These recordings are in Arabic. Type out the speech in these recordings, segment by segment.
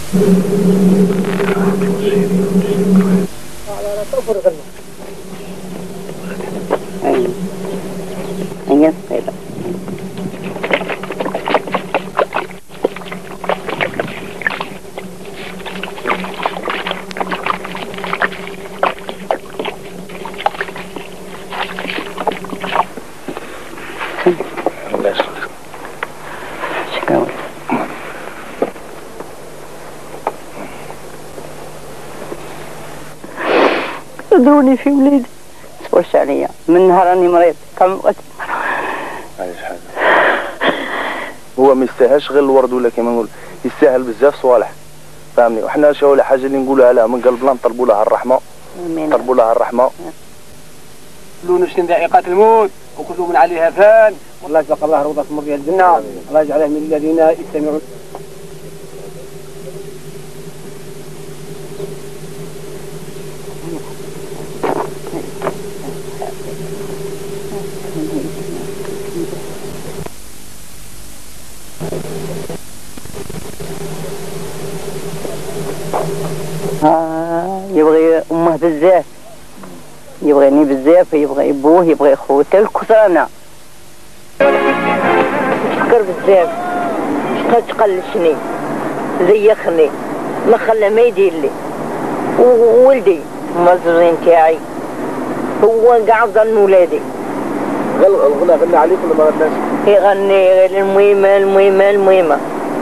هي طيبة. ضروني في وليدي تفرش عليا من نهار راني مريض كم وقت. عايش حاجة هو ما يستاهلش غير الورد ولا كيما نقول يستاهل بزاف صوالح فهمني. وحنا شو ولا حاجه اللي نقولها لها من قلبنا نطلبوا لها الرحمه نطلبوا لها الرحمه. كل نفس ذائقة الموت وكل من عليها فان والله يجزاك الله روضة مرضية الجنة الله يجعلها من الذين يستمعون. يبغي امه بزاف يبغيني بزاف يبغي ابوه يبغي خوته الكثرانه فكر بزاف شقد تقلشني زيخني ما خلى ما يدير لي وولدي هما الزوجين تاعي هو كاع ظن ولادي. الغنى غنى عليك ولا ما غناش؟ يغني غير المهمه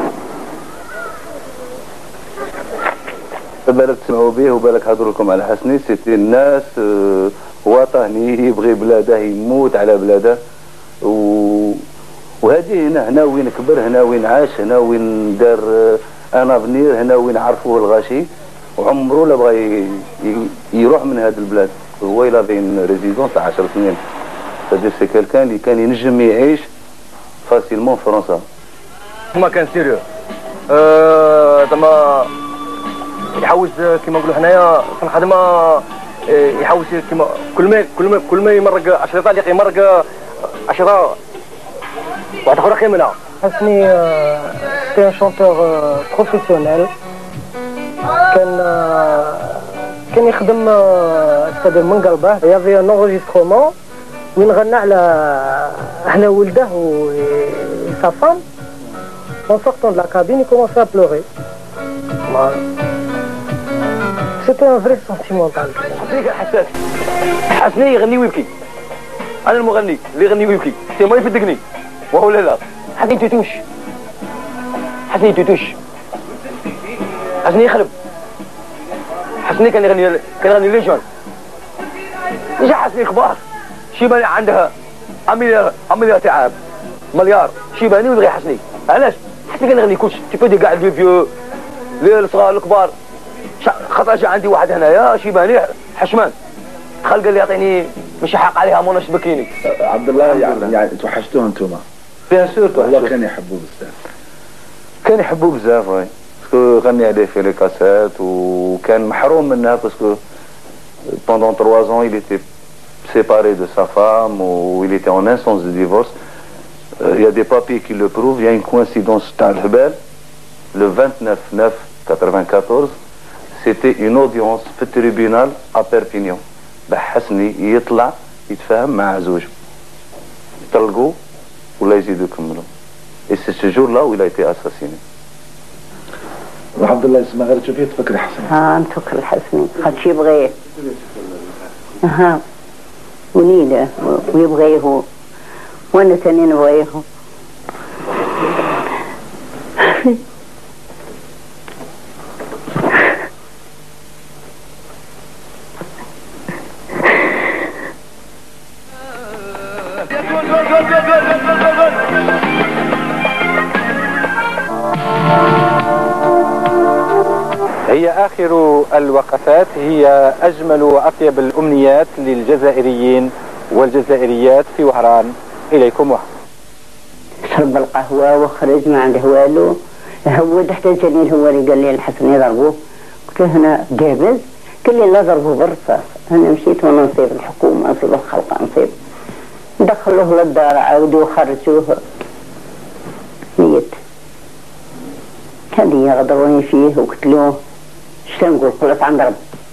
بالك تسمعوا به وبالك هضروا لكم على حسني. سيتي الناس وطني يبغي بلاده يموت على بلاده وهذه هنا وين كبر هنا وين عاش هنا وين دار انا بنير هنا وين عرفوه الغاشي وعمره لا بغى يروح من هذه البلاد. هو الى بين ريزيدونس 10 سنين سادير سي كالكان اللي كان ينجم يعيش فاسيلمون فرنسا. ما كان سيريو زعما يحوس كما نقولوا حنايا في الخدمه يحوس كما كل ما يمرق 10 طليق يمرق 10 واحد اخر خير منها. حسني سي ان شونتور بروفيسيونيل كان يخدم استاذ من قلبه. يافي ان انغيسترومون وين غنى على احنا ولده و سا فام en sortant de la cabine il commençait à pleurer. C'était un vrai sentimental. حسني يغني ويبكي. انا المغني اللي يغني ويبكي سي ما يفدقني وهو لا حسني توتوش حسني توتوش حسني يخرب حسني كان يغني ليجون. جا حسني كبار شيباني عندها عملية تعب مليار شيباني ويبغي حسني. علاش؟ حسني كان يغني كلشي تيفادي كاع لي فيو لي الصغار الكبار. خاطر جا عندي واحد هنايا شيباني حشمان دخل قال لي يعطيني مش حق عليها مناش بكيني. عبد الله يعني توحشتوه انتوما؟ بيان سور والله كان يحبوه بزاف. كان يحبوه بزاف وي باسكو غني عليه في لي كاسات وكان محروم منها باسكو pendant 3 ans il était séparé de sa femme ou il était en instance de divorce. Il y a des papiers qui le prouvent. Il y a une coïncidence تاع الهبال le 29/9/94 c'était une audience في التريبيونال à Perpignan. بحسني يطلع يتفاهم مع زوجه يطلقوا ولا يزيدوا يكملوا. Et c'est ce jour-là où il a été assassiné. وعبد الله يسمع غير تشوفيه تفكر حسني. نفكر الحسني خاطش يبغيه وليده ويبغيه وانا ثاني نبغيه. هي آخر الوقفات هي أجمل وأطيب الأمنيات للجزائريين والجزائريات في وهران. إليكم وهران. شرب القهوة وخرج ما عنده والو. هو تحت الجنين هو اللي قال لي الحسن يضربوه. قلت له هنا جابز قال لي لا ضربوه بالرصاص. أنا مشيت وانا نصيب الحكومة نصيب الخلق نصيب دخلوه للدار عاودوا خرجوه ميت. هذه غدروني فيه وقلت له اش تنقول؟ قلت عند رب